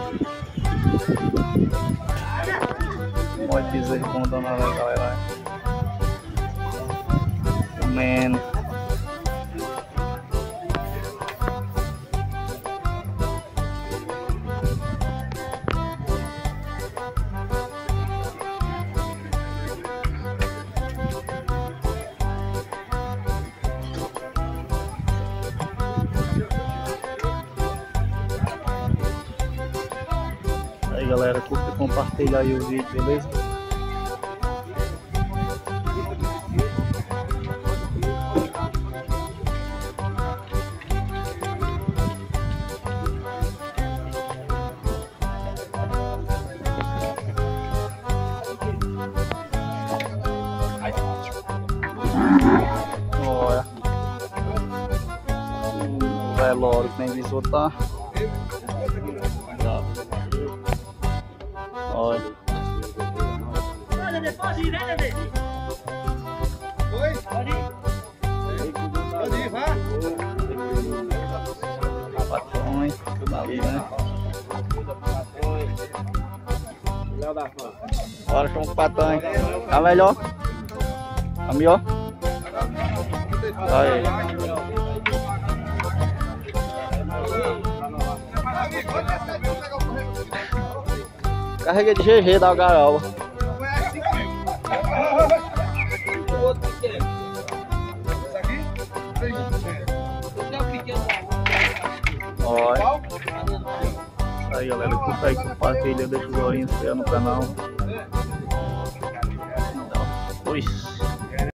Olha piso aí com dona galera. Man. Aí galera, curta e compartilha aí o vídeo, beleza? Olha o velório que nem visou tá. Olha. Pode ir, né, Dedê? Oi? Pode ir. Pode ir, vá. Patrões, tudo ali, né? Bora, chama o patrão. Tá melhor? Tá melhor? Aí. Carrega de GG da gaiola. Olha. Aí galera, curta aí, compartilha, deixa o joinha, se inscreva no canal.